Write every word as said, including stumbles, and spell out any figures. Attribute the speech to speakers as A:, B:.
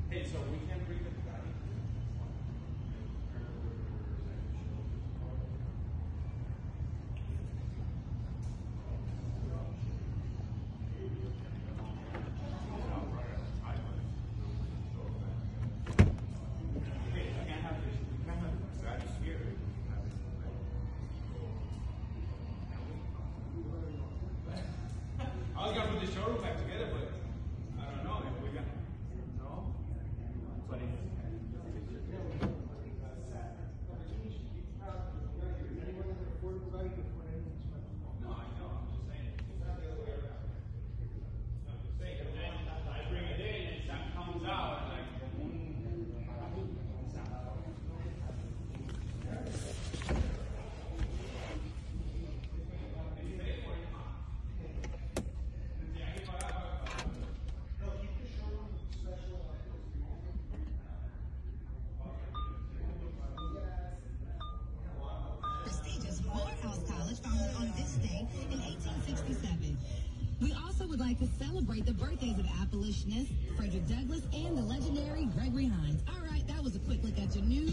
A: Hey, so we can't bring the Bugatti. Hey, I can't have this. We can't have the Bugatti here. I was gonna put the showroom back together, but I don't know if we got. No. But it's. No, I know. I'm just saying. It's not the other way around. I'm just saying. And then I bring it in, and that comes out, and like.
B: We also would like to celebrate the birthdays of abolitionists Frederick Douglass and the legendary Gregory Hines. All right, that was a quick look at your news.